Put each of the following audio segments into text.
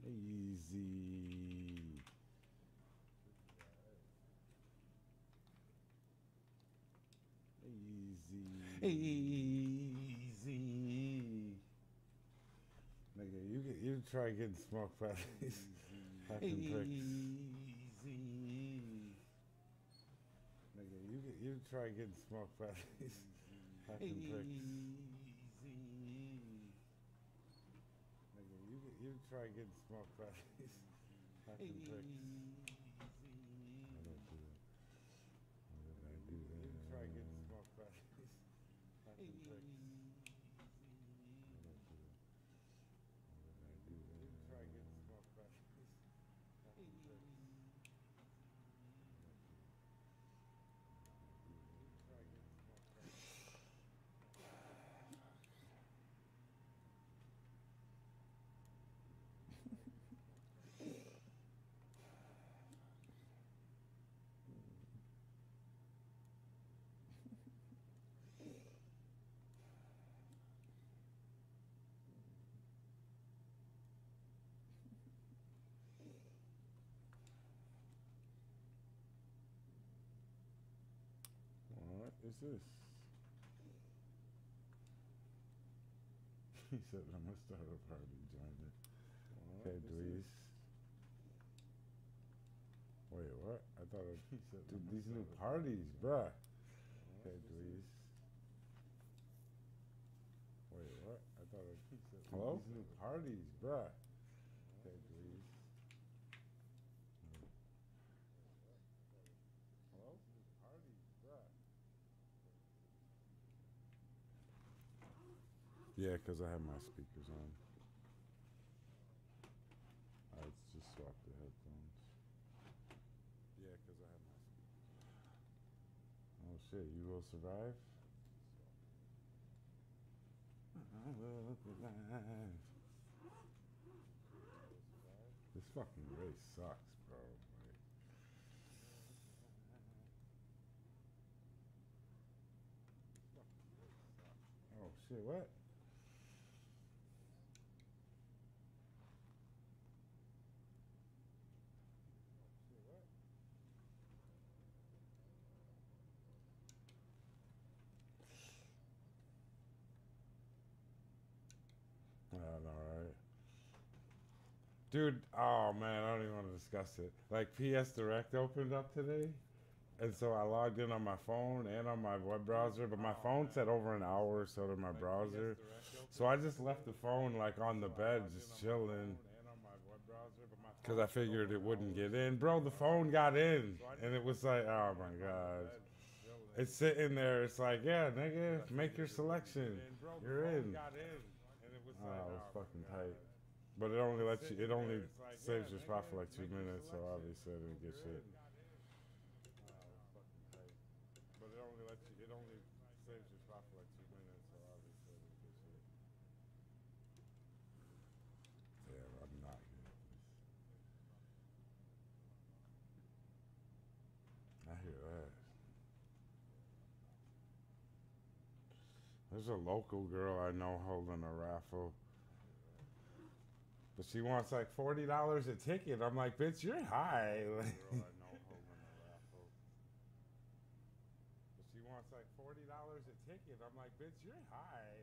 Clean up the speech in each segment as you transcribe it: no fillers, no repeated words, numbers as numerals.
Easy. Easy. Easy. Nigga, you try getting smoked by these fucking pricks. Easy. Nigga, you try getting smoked by these fucking pricks. Easy. Nigga, you try getting smoked by these fucking pricks. I don't do that. Why did I do that? You try getting smoked by these fucking pricks. I don't do that. Why did I do that? You try getting smoked by these fucking pricks. What is this? He said, I'm going to start a party, join it. Okay, please. Wait, what? I thought he said, dude, these new parties, bruh. Okay, please. Wait, what? I thought he said, hello? These new parties, bruh. Okay, please. Hello? New parties, bruh. Yeah, because I have my speakers on. I just swapped the headphones. Yeah, because I have my speakers on. Oh shit, you will survive? I will survive. This fucking race sucks, bro. Like, oh shit, what? I don't know, right? Dude, oh man, I don't even want to discuss it. Like, PS Direct opened up today, and so I logged in on my phone and on my web browser, but my phone said over an hour, so did my browser. So I just left the phone, like, on the bed, just chilling, because I figured it wouldn't get in. Bro, the phone got in, and it was like, oh my god. It's sitting there, it's like, yeah, nigga, make your selection. You're in. Oh, it was fucking tight. But it only lets you, it only saves your spot for like 2 minutes, so obviously I didn't get shit. But it only lets you, it only saves your spot for like 2 minutes, so obviously I didn't get shit. Yeah, I'm not good. I hear that. There's a local girl I know holding a raffle. But she wants like $40 a ticket. I'm like, bitch, you're high. Girl I know holding a raffle. But she wants like $40 a ticket. I'm like, bitch, you're high.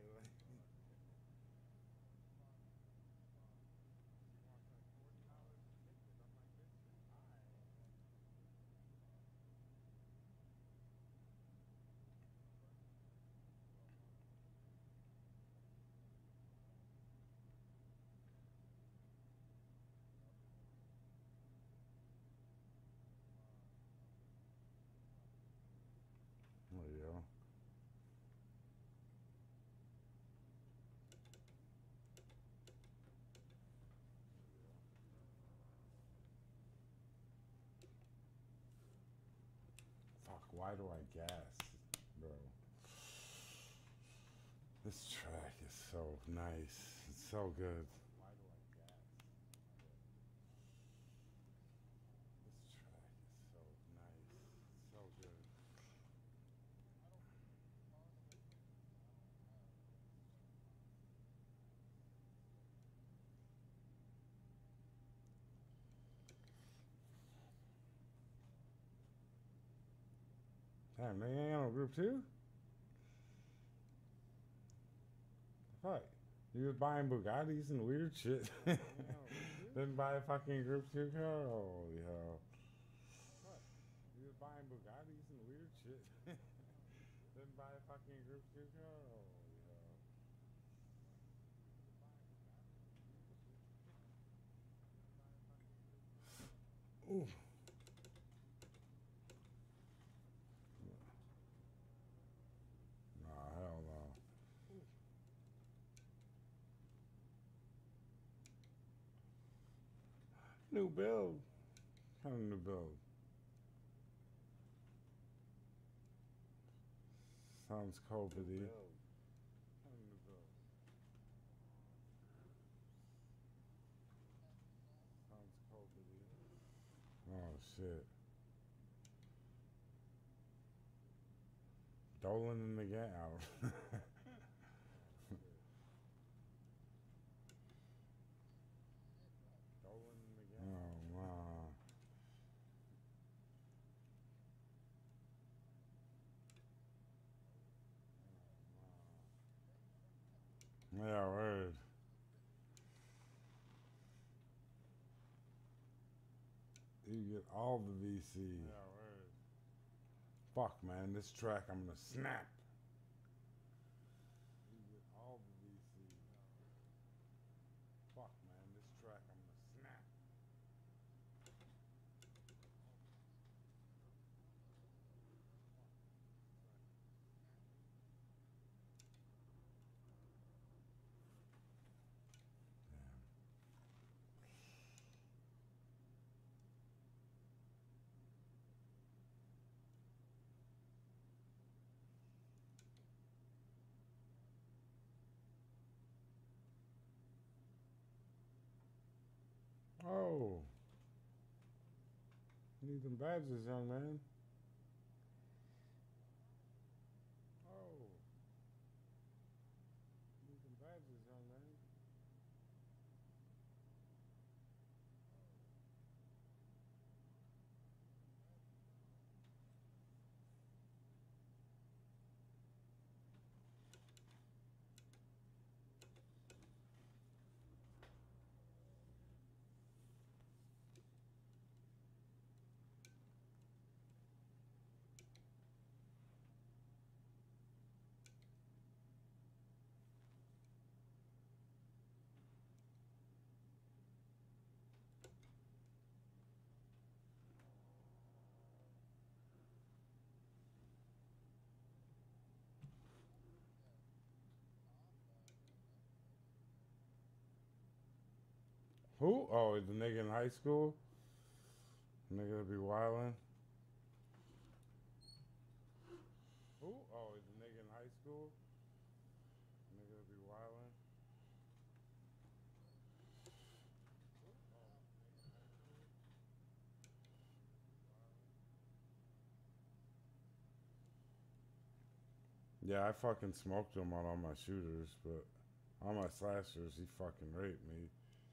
There you go. Fuck, why do I gas, bro? This track is so nice. It's so good. Why do I gas? This track is so nice. It's so good. Damn, they ain't on group 2? Fuck. You was buying Bugattis and weird shit. Didn't buy a fucking group 2 car? Holy hell. What? You was buying Bugattis and weird shit. Didn't buy a fucking group 2 car? Holy hell. Ooh. Nah, hell no. New build. What kind of new build? Sounds COVID-y. Sounds COVID-y. Oh shit. Dolan in the game. Dolan in the game. Oh wow. Yeah, word. You get all the VC. Yeah, word. Fuck, man, this track I'm gonna snap. You get all the VC. Fuck, man, this track I'm gonna snap. Oh, you need them badges, young man. Oh, you need them badges, young man. Who? Oh, the nigga in high school? Nigga that be wildin'? Who? Oh, the nigga in high school? Nigga that be wildin'? Yeah, I fucking smoked him on all my shooters, but on my slashers, he fucking raped me.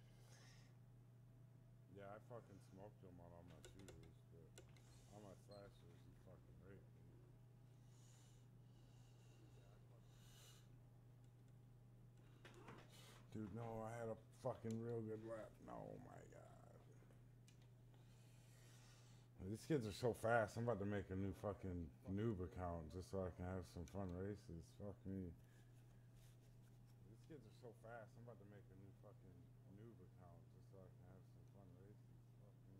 Yeah, I fucking smoked him on all my shooters, but on my slashers, he fucking raped me. Dude, no, I had a fucking real good rap. No, my God. These kids are so fast. I'm about to make a new fucking noob account just so I can have some fun races. Fuck me. These kids are so fast. I'm about to make a new fucking noob account just so I can have some fun races. Fuck me.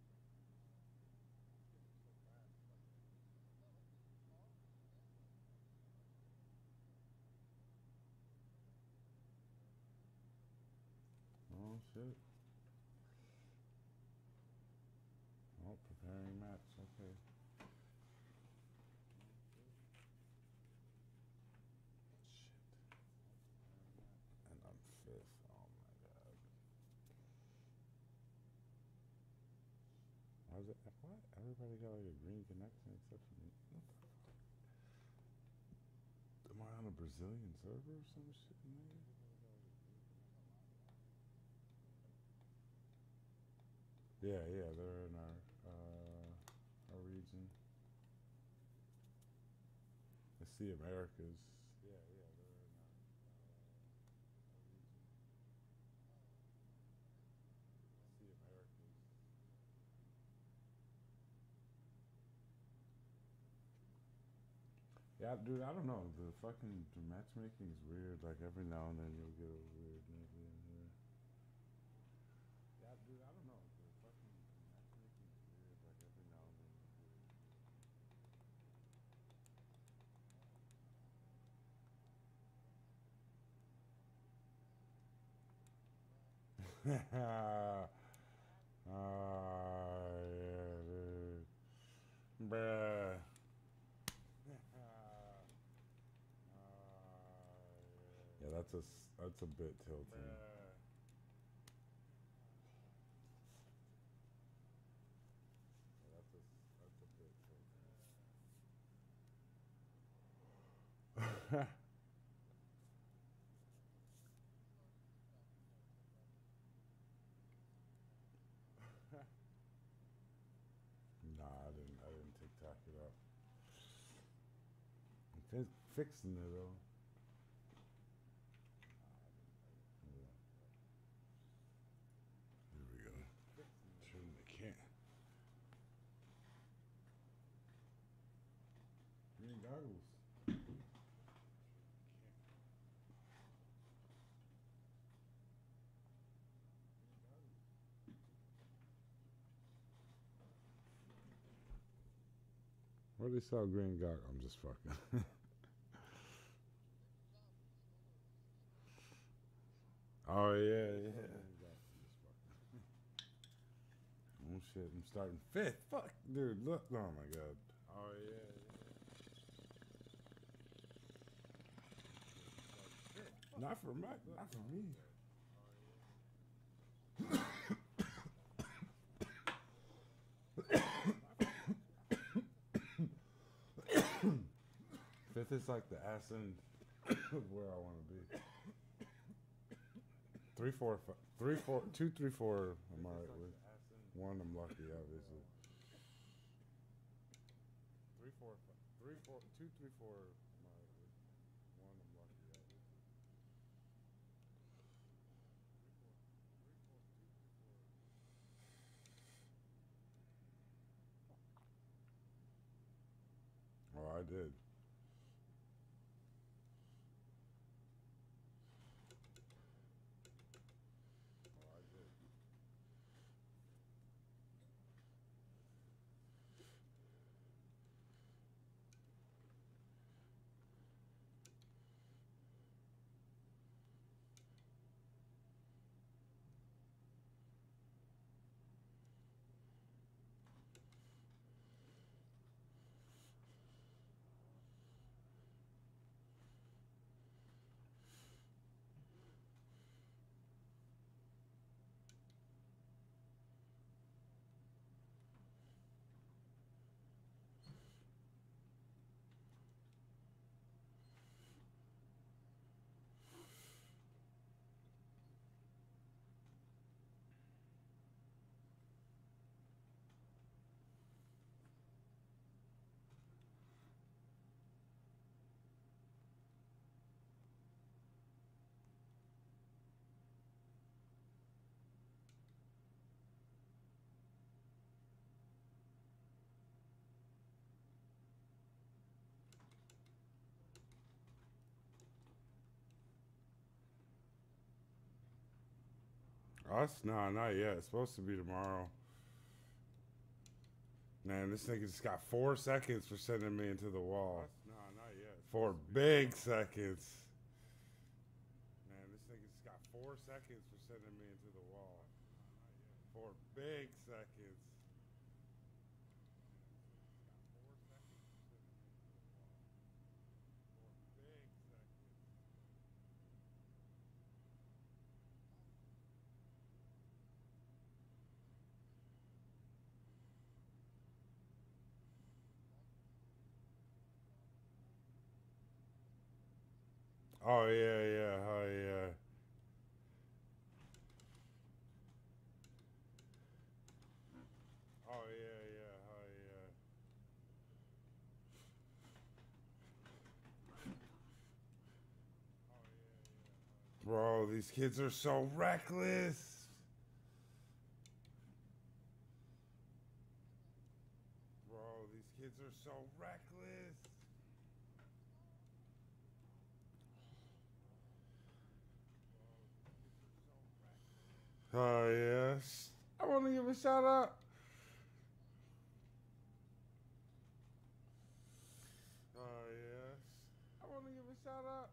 Oh shit. Oh, preparing match. Okay. Shit. And I'm fifth. Oh my God. Why is it? What? Everybody got like a green connection except for me. What the fuck? Am I on a Brazilian server or some shit? Nigga? Yeah, yeah, they're in our region. see Americas. Yeah, dude, I don't know. The fucking matchmaking is weird. Like every now and then you'll get a weird nigga in here. Yeah, dude, I don't know. The fucking matchmaking is weird. Like every now and then you'll get. Yeah, dude. Bruh. Yeah, that's a bit tilting. That's a bit tilting. Nah, I didn't TikTok it up. I'm fixing it though. Yeah, here we go. Turn the can. Green goggles. Where they sell green goggles? I'm just fucking. Oh yeah, yeah. Oh shit, I'm starting fifth. Fuck, dude, look. Oh my god. Oh yeah, yeah. Not for me. Fifth is like the ass end of where I want to be. 3, 4, 5, 3, 4, 2, 3, 4. I'm alright with. One, I'm lucky, obviously. 3, 4, 5, 3, 4, 2, 3, 4. I'm alright with. One, I'm lucky, obviously. Oh, I did. Us? Nah, not yet. It's supposed to be tomorrow. Man, this nigga just got 4 seconds for sending me into the wall. Nah, not yet. 4 big seconds. Man, this nigga just got 4 seconds for sending me into the wall. 4 big seconds. Oh yeah, yeah, oh yeah. Oh yeah, yeah, oh yeah. these kids are so reckless. Bro, these kids are so reckless. Oh, yes. I want to give a shout out. Oh, yes. I want to give a shout out.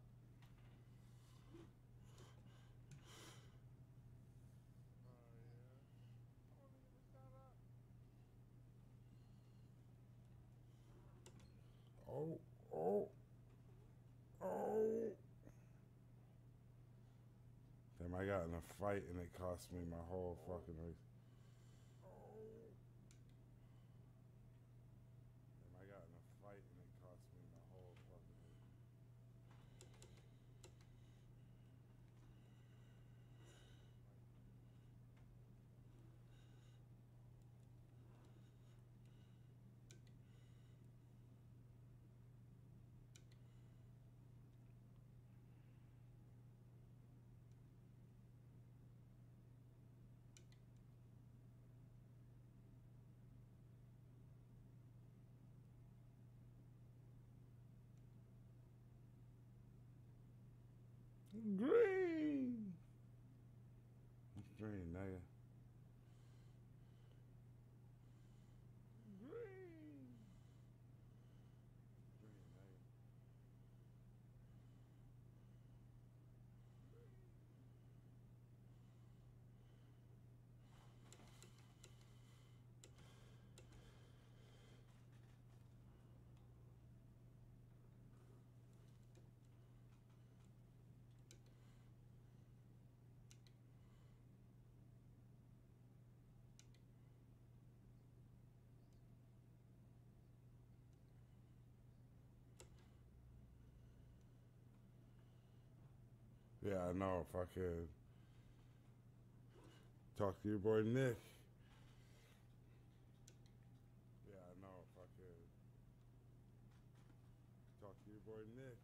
Oh, oh, oh. Damn, I got in a fight and it cost me my whole fucking race. Damn, I got in a fight and it cost me my whole fucking race. Green. Green, nigga. Green. Yeah, I know. Fucking talk to your boy Nick. Yeah, I know. Fucking talk to your boy Nick.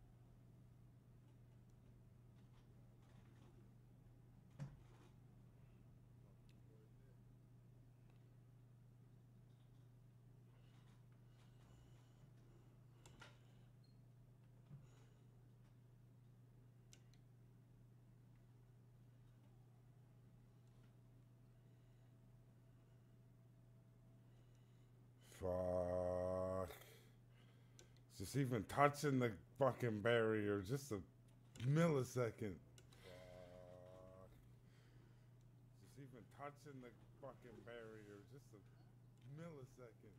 Fuck. Just even touching the fucking barrier, just a millisecond. Fuck. Just even touching the fucking barrier, just a millisecond.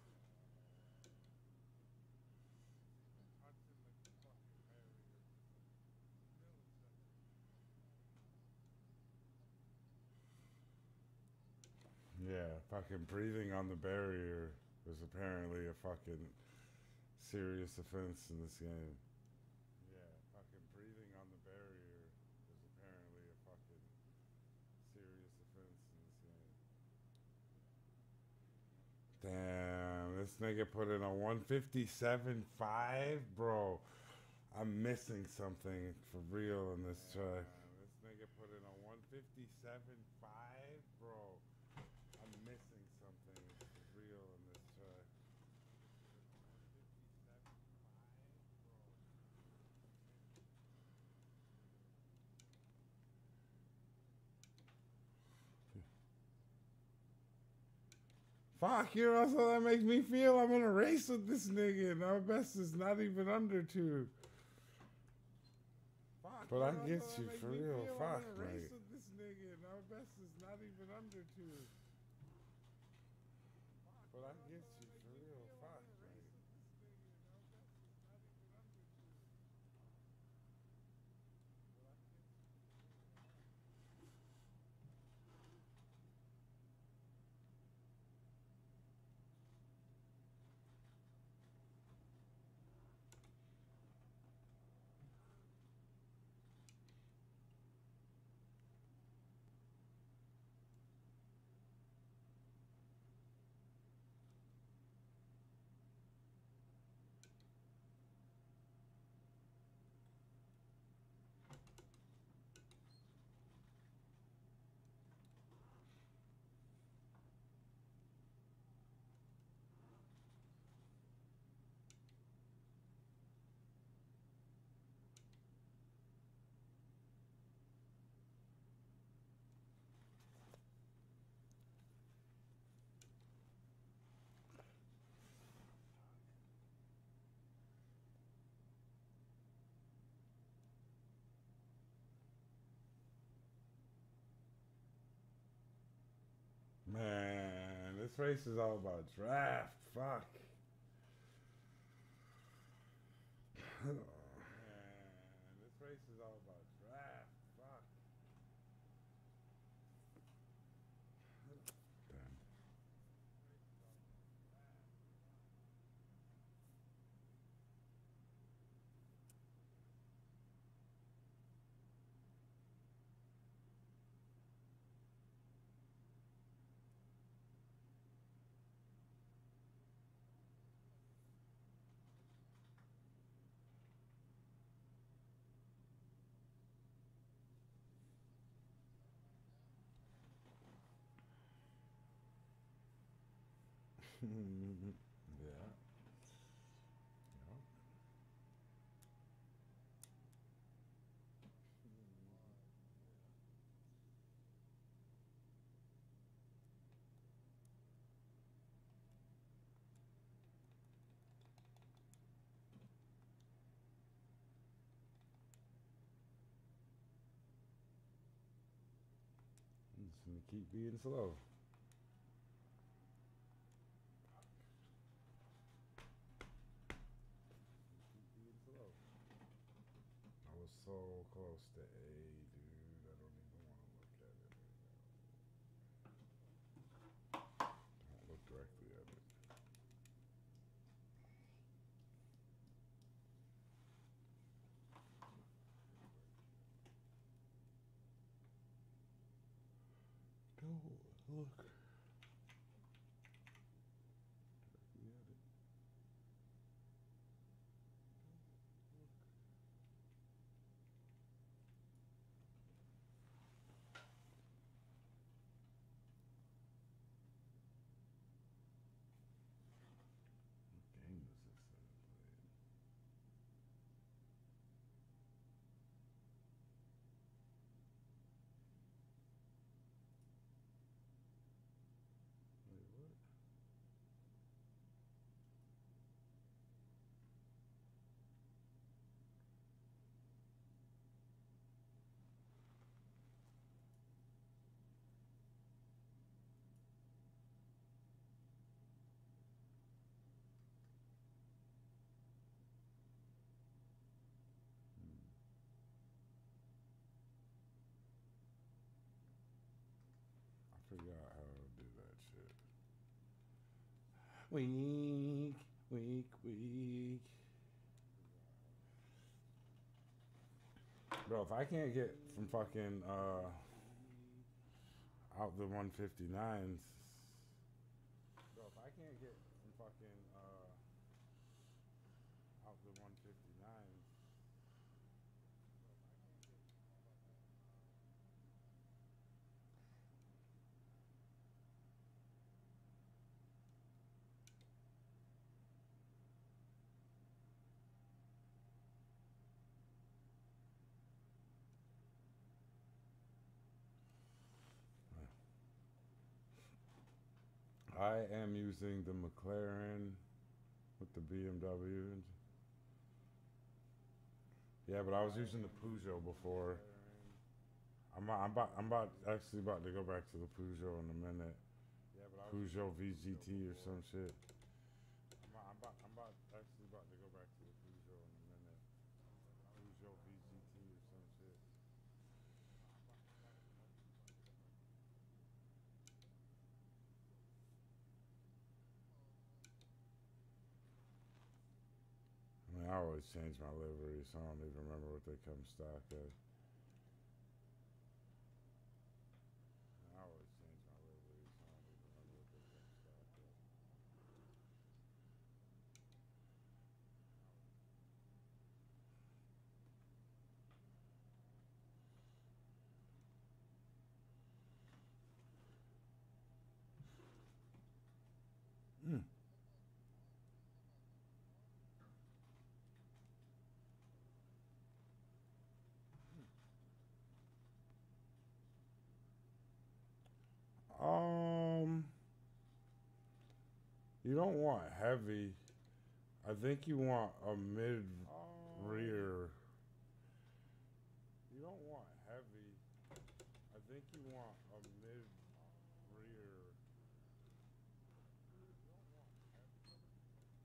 Yeah, fucking breathing on the barrier was apparently a fucking serious offense in this game. Yeah, fucking breathing on the barrier was apparently a fucking serious offense in this game. Damn, this nigga put in a 157.5, bro. I'm missing something for real in this track. This nigga put in a 157.5, bro. I'm missing something for real in this track. Fuck, you know how that makes me feel? I'm in a race with this nigga, and our best is not even under 2. Fuck, but I get you for real. Fuck, I'm in a race with this nigga, and our best is not even under 2. But I get you for real. Fuck, mate. this race is all about draft. Fuck. Man, this race is all about draft. Fuck. Damn. Yeah. Yeah. I'm just gonna keep being slow. Keep being slow. I was so close to A, dude. I don't even want to look at it right now. Don't look directly at it. Don't look directly at it. What game does this say to play? Wait, what? I forgot how to do that shit. Weak, weak, weak. Bro, if I can't get from fucking out the 159s. Bro, if I can't get from fucking out the 159s. I am using the McLaren with the BMW. Yeah, but I was using the Peugeot before. I'm about to go back to the Peugeot in a minute. Yeah, but Peugeot VGT or some shit. I'm about to go back to the Peugeot in a minute. Peugeot VGT or some shit. I mean, I always change my livery, so I don't even remember what they come stock as. I always change my livery, so I don't even remember what they come stock as. Mm. Um, you don't want heavy. I think you want a mid rear. You don't want heavy. I think you want a mid rear.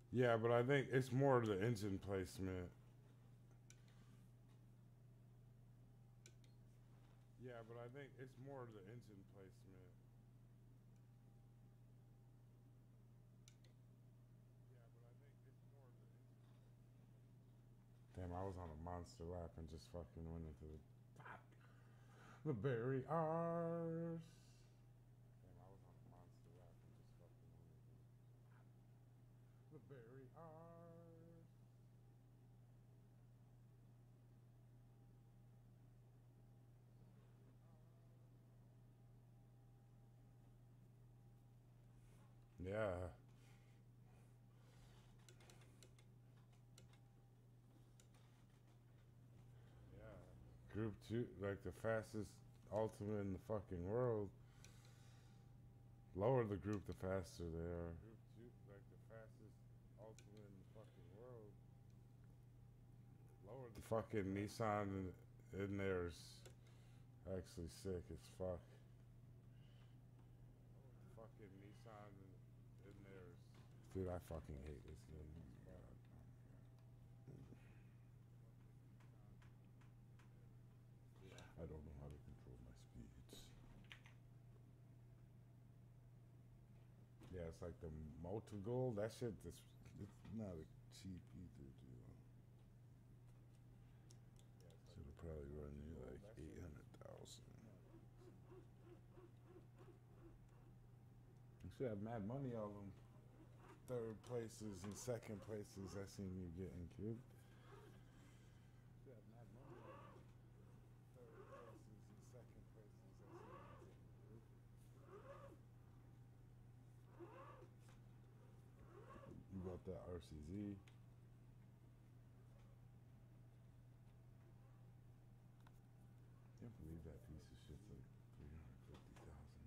Yeah, but I think it's more the engine placement. Yeah, but I think it's more the engine placement. Yeah, but I think it's more the engine. Damn, I was on a monster lap and just fucking went into the barriers. Damn, I was on a monster lap and just fucking went into the barriers. Yeah, yeah. Group two, like the fastest ultimate in the fucking world. Lower the group, the faster they are. Group two, like the fastest ultimate in the fucking world. Lower the fucking Nissan in there's actually sick as fuck. Fucking Nissan in there's. Dude, I fucking hate this game. Oh my god. I don't know how to control my speeds. Yeah, it's like the multi-goal. That shit, it's not a cheap either, dude. It'll probably run you like 800,000. You should have mad money all them third places and second places I seen you getting, kid. You should have mad money all them third places and second places I seen you getting, kid. You got that RCZ. Can't believe that piece of shit's like 350,000.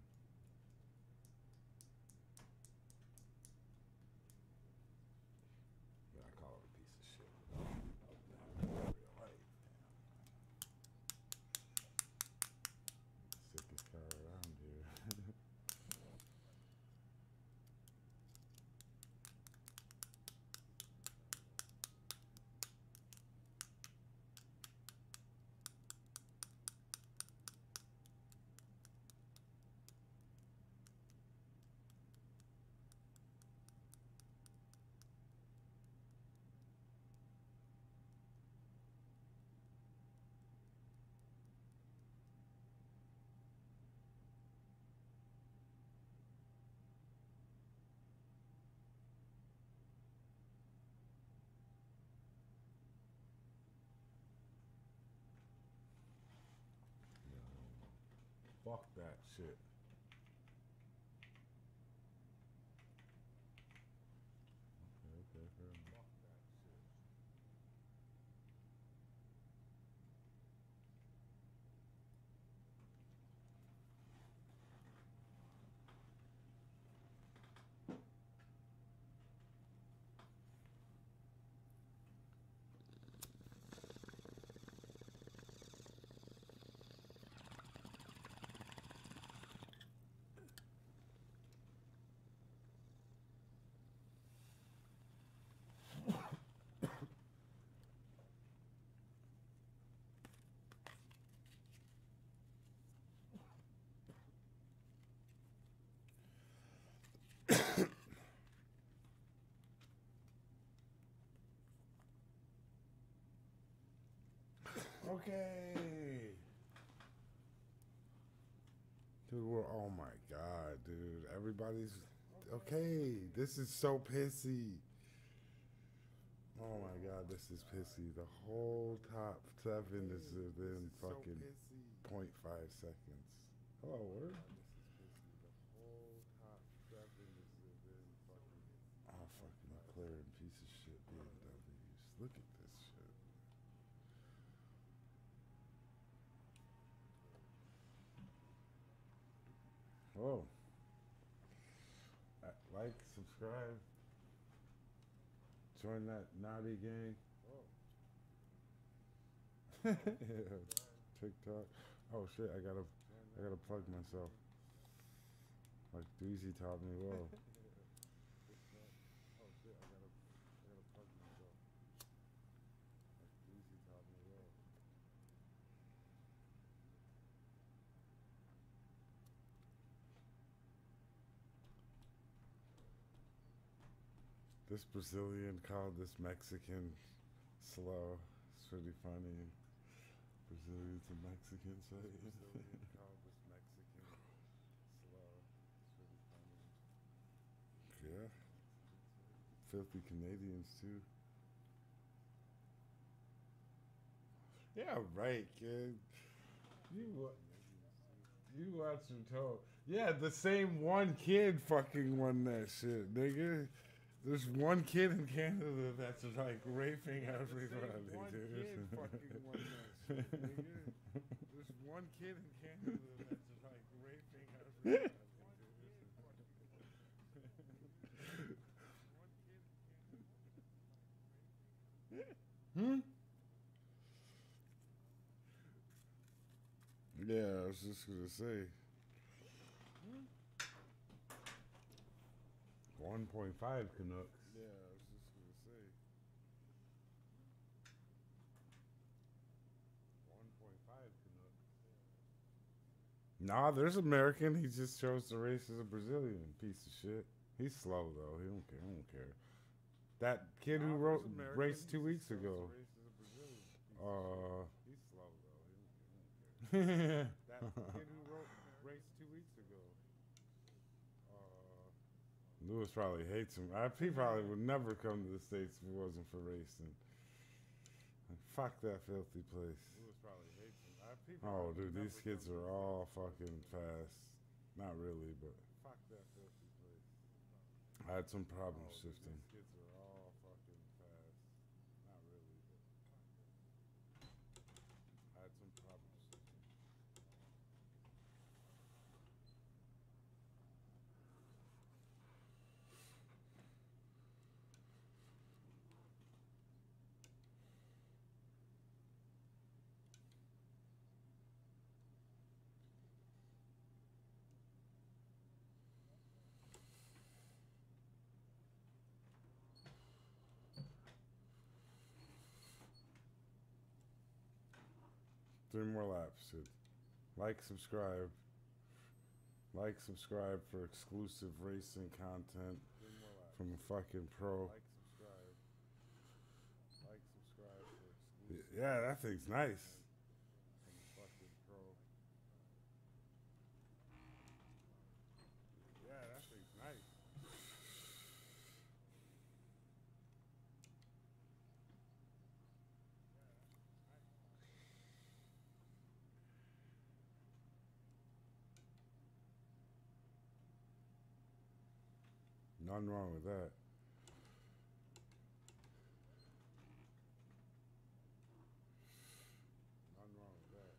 Yeah, I call it a piece of shit. Real life. Sickest car around here. Fuck that shit. Okay, fair enough. Fuck that shit. Okay. Dude, oh my god, dude. Everybody's okay. This is so pissy. Oh my god, this is pissy. The whole top seven is within fucking 0.5 seconds. Hello, word. Oh, fucking McLaren piece of shit BMWs. Look at this shit. Whoa. Like, subscribe. Join that naughty gang. Yeah. TikTok. Oh shit, I gotta plug myself. Like Doozy taught me well. This Brazilian called this Mexican slow. It's pretty funny. Brazilian to Mexican say. Brazilian called this Mexican slow. It's pretty funny. Yeah. Filthy Canadians too. Yeah, right, kid. You watch your toe. Yeah, the same one kid fucking won that shit, nigga. There's one kid in Canada that's like raping everybody, dude. One kid fucking won that shit, nigga. There's one kid in Canada that's like raping everybody, dude. Yeah, I was just gonna say. 1.5 Canucks. Yeah, I was just gonna say. 1.5 Canucks. Nah, there's American. He just chose to race as a Brazilian. Piece of shit. He's slow though. He don't care. I don't care. That kid who raced 2 weeks ago. He's slow though. He don't care. That kid who raced 2 weeks ago. Lewis probably hates him. He probably would never come to the States if it wasn't for racing. Fuck that filthy place. Lewis probably hates him. Oh, dude, these kids are all fucking fast. Not really, but fuck that filthy place. I had some problems shifting. These kids are all fucking fast. Not really, but I had some problems shifting. 3 more laps, dude. Like, subscribe. Like, subscribe for exclusive racing content from a fucking pro. Like, subscribe. Like, subscribe for exclusive. Yeah, that thing's nice. From a fucking pro. Yeah, that thing's nice. Nothing wrong with that. Nothing wrong with that.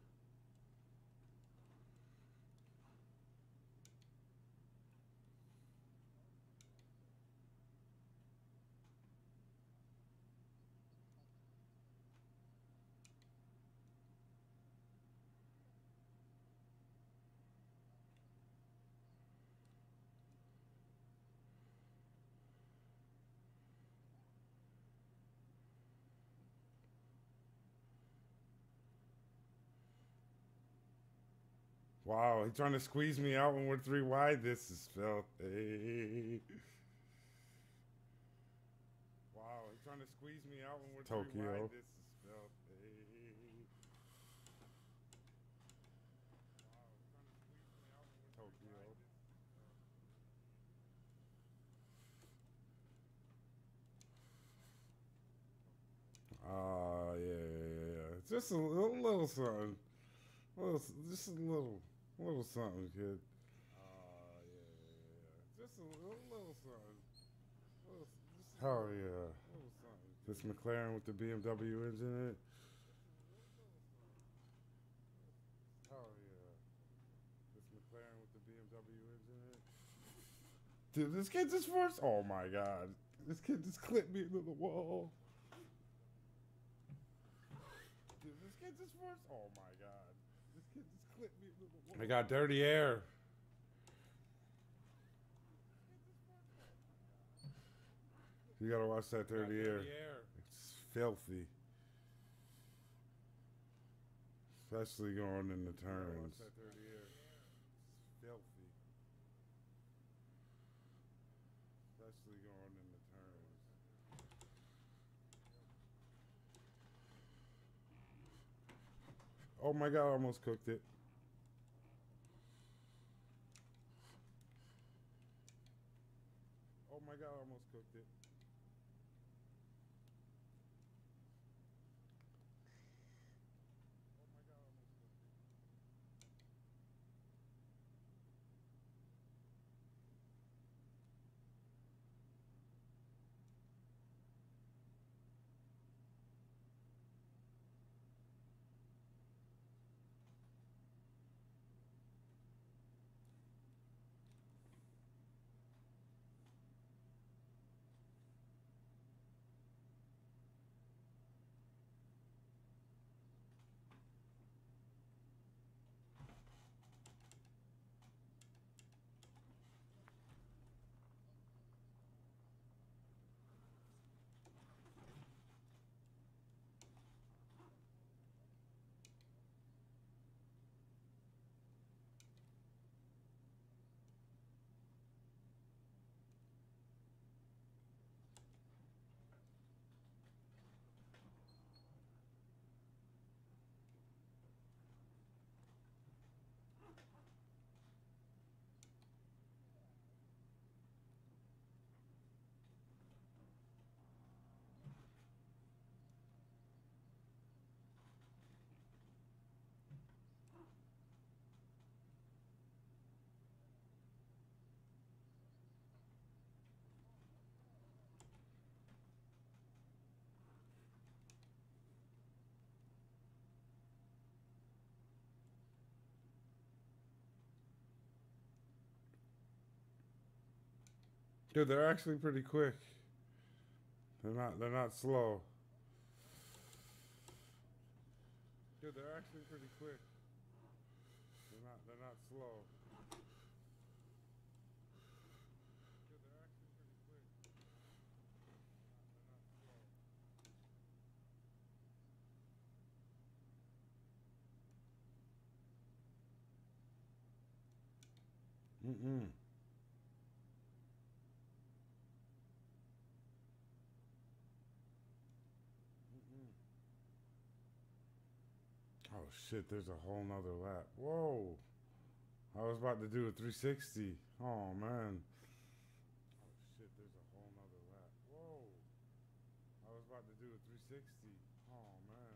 Wow, he's trying to squeeze me out when we're 3 wide. This is filthy. Wow, he's trying to squeeze me out when we're 3 wide. This is filthy. Tokyo. Yeah. Just a little something. Just a little something, kid. Yeah. Just a little something. Hell yeah. This McLaren with the BMW engine in it. Hell yeah. This McLaren with the BMW engine in it. Dude, this kid just forced. Oh my god. This kid just clipped me into the wall. Dude, this kid just forced. Oh my god. This kid just clipped me into the wall. I got dirty air. You gotta watch that dirty air. It's filthy. Especially going in the turns. Watch that dirty air. It's filthy. Especially going in the turns. Oh my god, I almost cooked it. Oh my god, I almost cooked it. Dude, they're actually pretty quick. They're not slow. Dude, they're actually pretty quick. They're not slow. Mm-mm. Oh shit, there's a whole nother lap. Whoa. I was about to do a 360. Oh man. Oh shit, there's a whole nother lap. Whoa. I was about to do a 360. Oh man.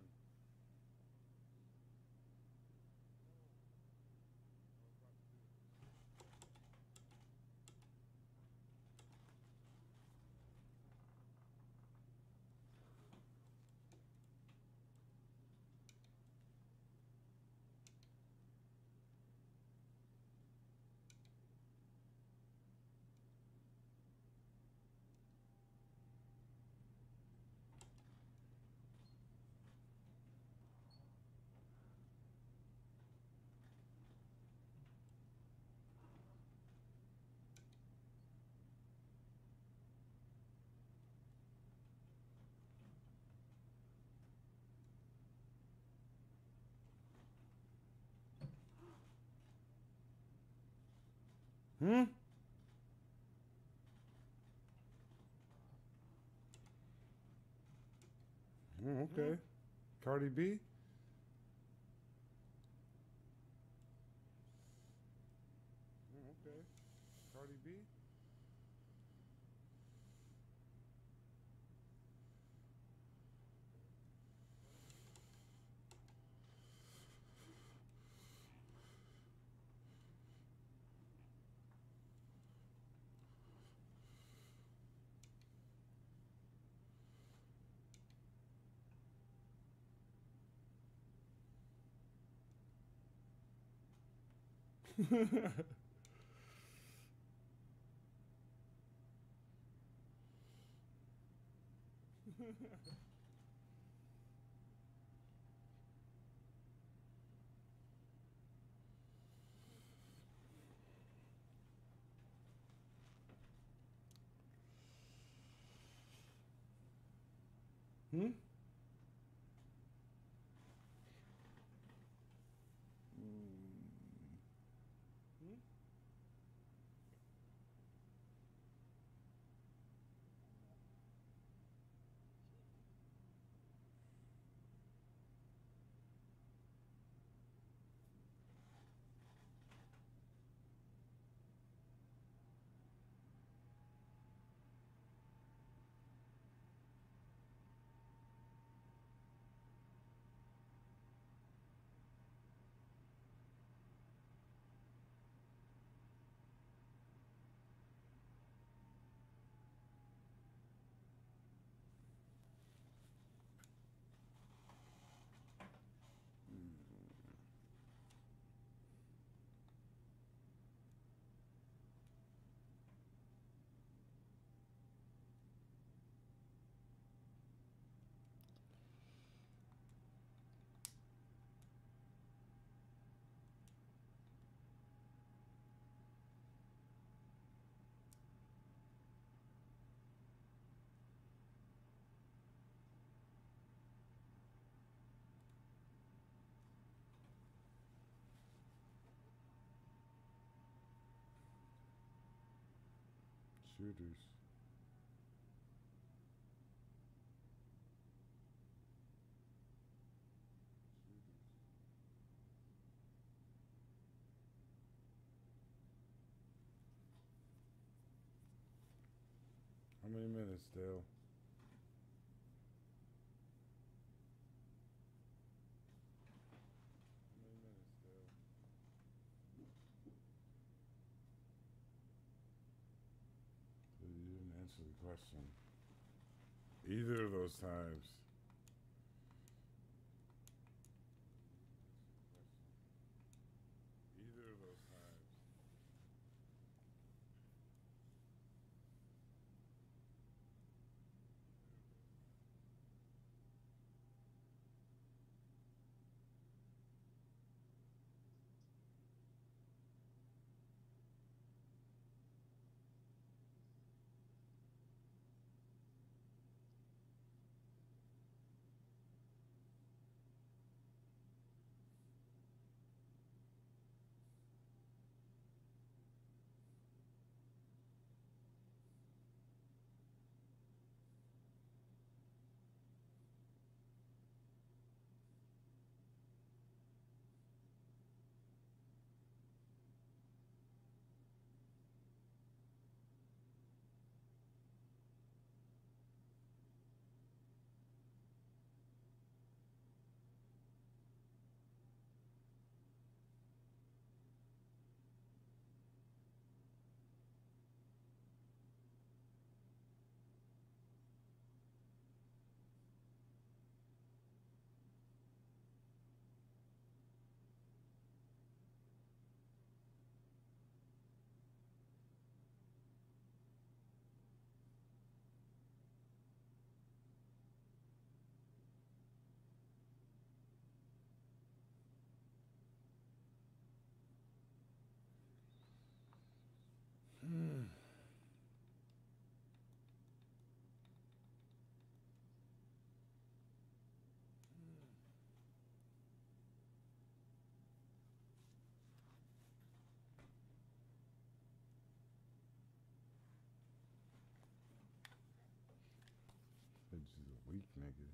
Hmm? Okay. Cardi B? Okay. Cardi B? Hmm? Shooters. How many minutes still? How many minutes still? You didn't answer the question. Either of those times. Either of those times. Bitch is a weak nigga.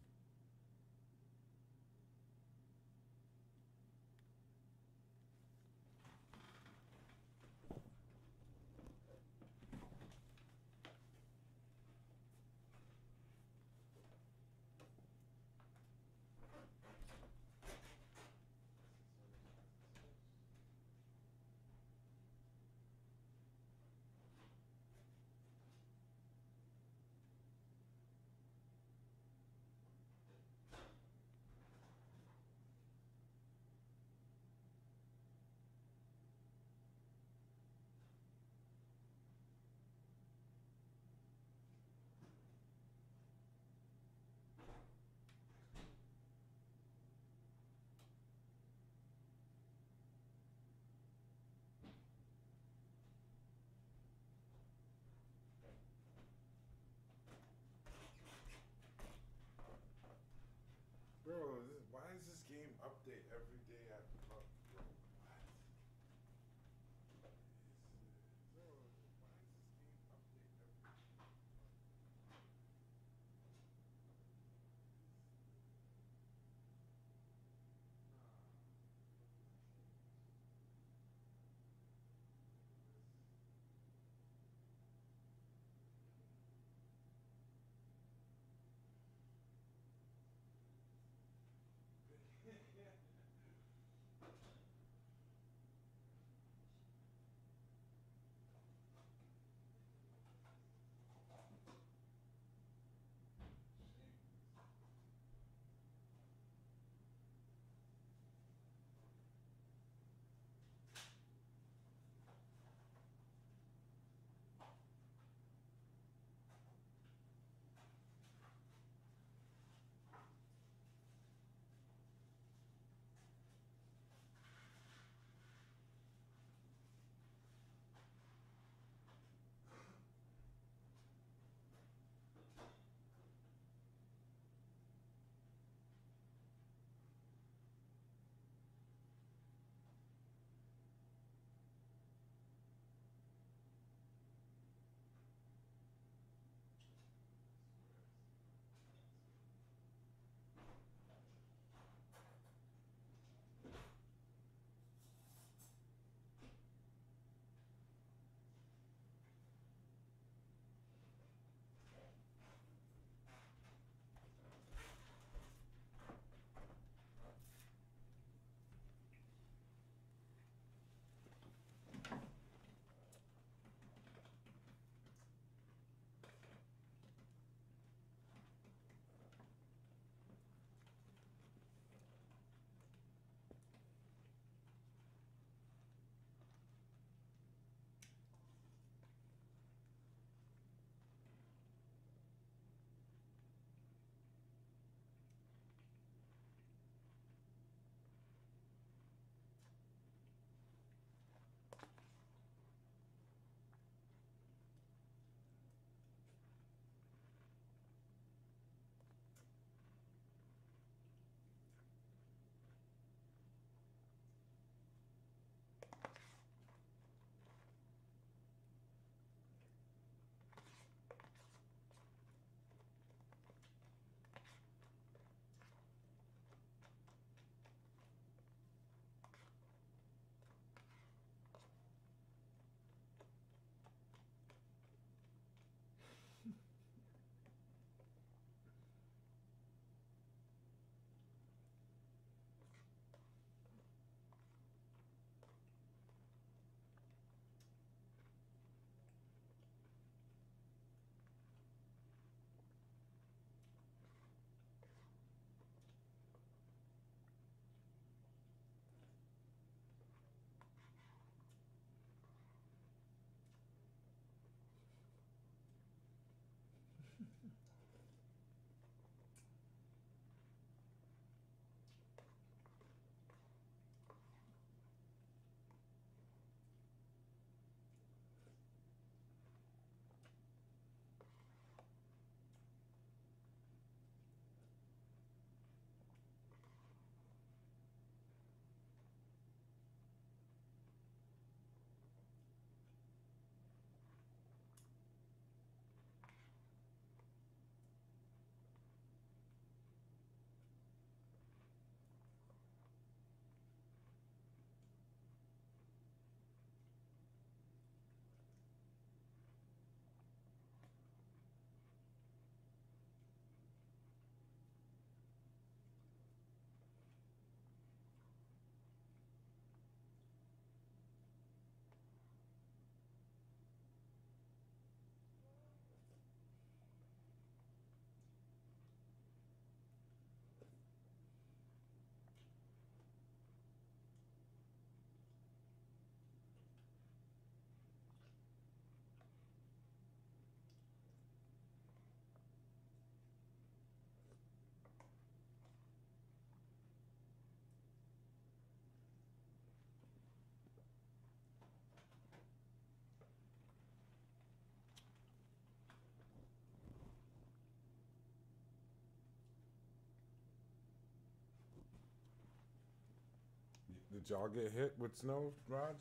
Did y'all get hit with snow, Raj?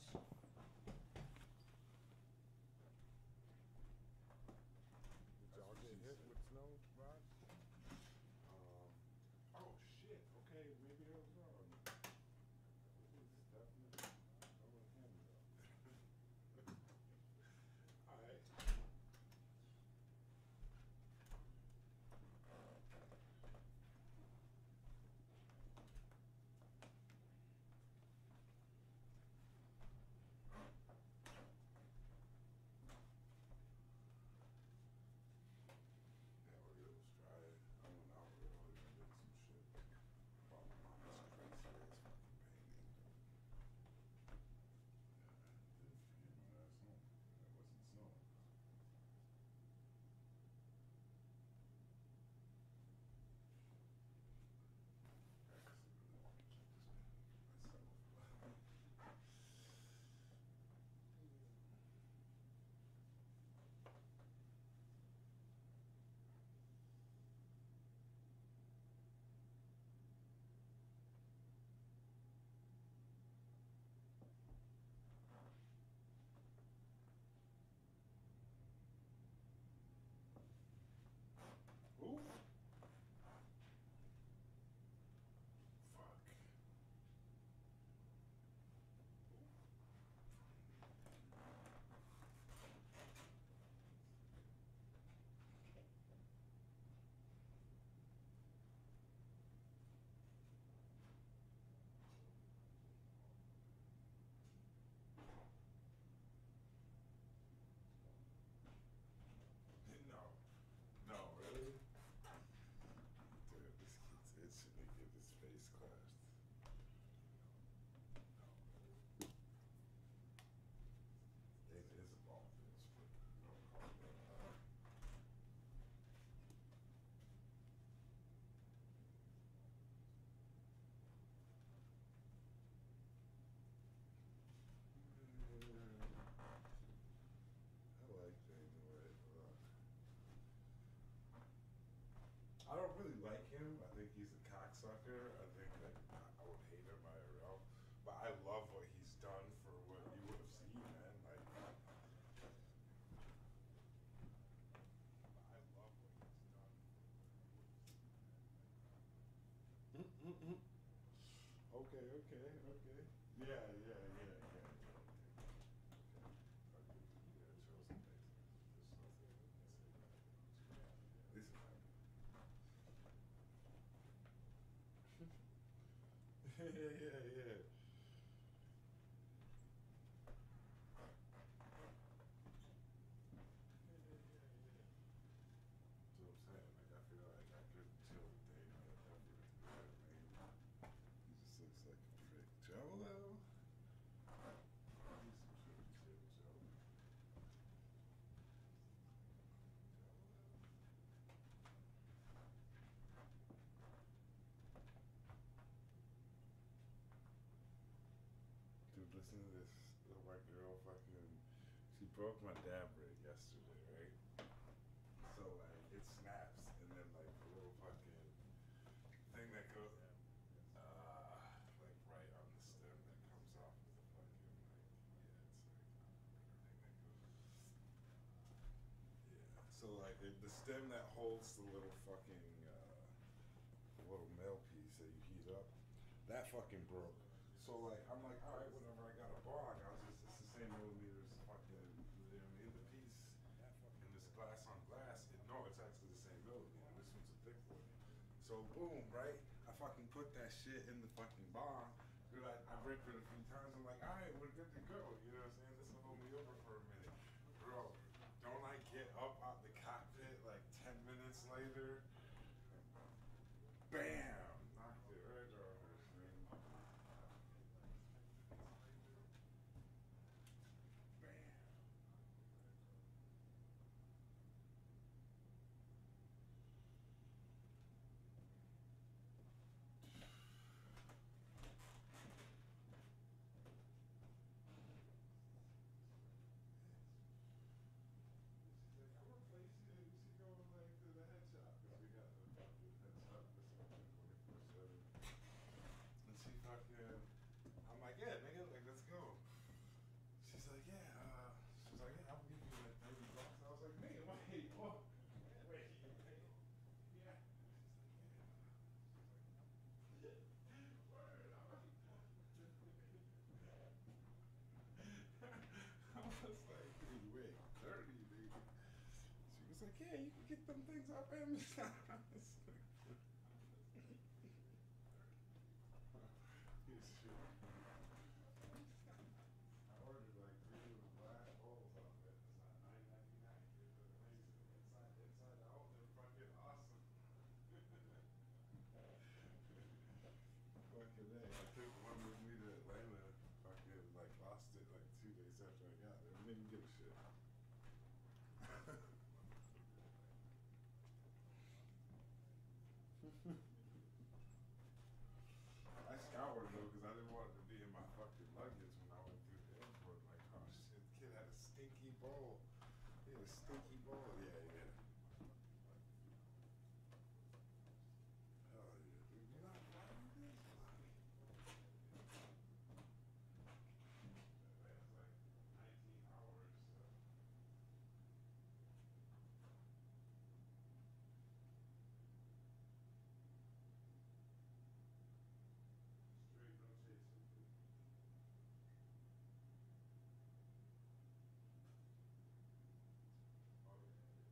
Did y'all get hit with snow, Raj? Oh shit. Okay, maybe I was wrong. It's definitely. All right. Yeah, let's try it. I went out earlier and did some shit. Bought my mom's crazy ass fucking painting. Yeah, it didn't forget when I was home. It wasn't snowing. Ooh. Fuck. No. No, really? Dude, this kid's itching to get his face clashed. It is a ball bitch, but don't call it that. I like James Wade. I don't really like him. I think he's a cocksucker. I think that I would hate him IRL. But I love what he's done for what you would have seen, man. Like, I love what he's done. Mm-mm-mm. Okay, okay, okay. Yeah, yeah, yeah, yeah, yeah. Okay. Yeah, chosen things. This is yeah, yeah, yeah. That's what I'm saying. Like, I feel like I could chill with Dana. That would be good, man. He just looks like a prick. Jolo? He's some shit to chill, Jolo. Dude, listen to this. The white girl fucking. She broke my dab rig yesterday, right? So, like, it snaps, and then, like, the little fucking thing that goes, like, right on the stem that comes off of the fucking, like, yeah, it's like, everything that goes. Yeah. So, like, the stem that holds the little fucking, little male piece that you heat up, that fucking broke. So like I'm like, all right, whatever. I got a bong. I was just it's the same millimeters, fucking, you know what I mean? The piece in this glass on glass. No, it's actually the same millimeter. This one's a thick one. So boom, right? I fucking put that shit in the fucking bong. Dude, I ripped it a few times. I'm like, all right, we're good to go. You know what I'm saying? This will hold me over for a minute, bro. Don't I get up out the cockpit like 10 minutes later? Bam! Knocked it right off her thing. Bam. She's like, I'm replacing it. You should go like to the head shop because we got the fucking head shop. yeah, you can get them things off Amazon. I ordered like three of the glass bowls off it. It's not $9.99. They put things inside out. They're fucking awesome. Fucking A. I took one with me to Atlanta. Fucking like lost it like 2 days after I got it. I didn't even give a shit. I scoured though because I didn't want it to be in my fucking luggage when I went through the airport. Like, oh shit, the kid had a stinky bowl. He had a stinky bowl. Yeah, yeah. Hell yeah, dude. You know how fun it is? Man, it's like 19 hours. Straight, no chasing. Oh, yeah.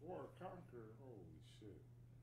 4 conquer. Holy shit.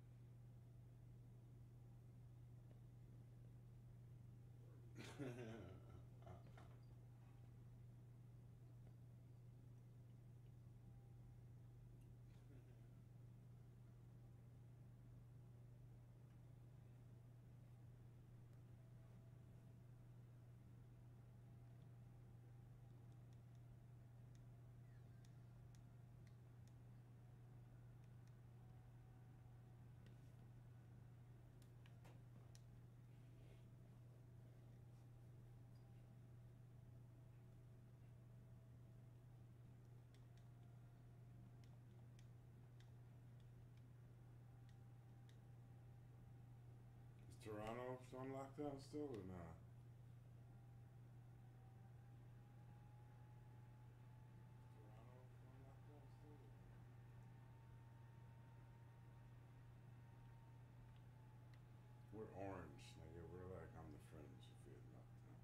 Is Toronto on lockdown still or not? We're orange, nigga. We're like on the fringe if you're in lockdown.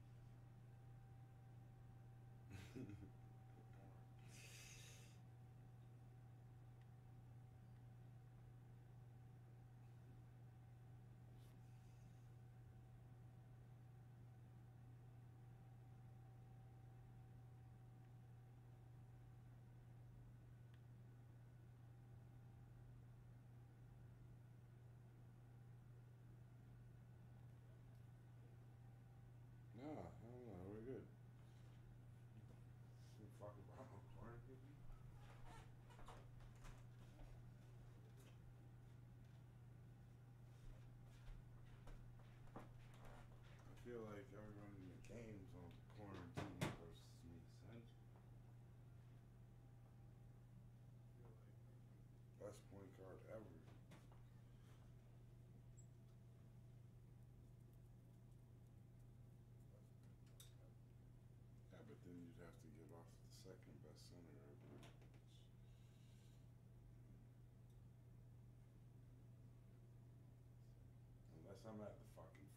Nah, I don't know. We're good. We fuck around on quarantine. I feel like everyone in the game's on quarantine versus me, son. Best point guard ever. Yeah, but then you'd have to get off the second best center ever. Unless I'm at the fucking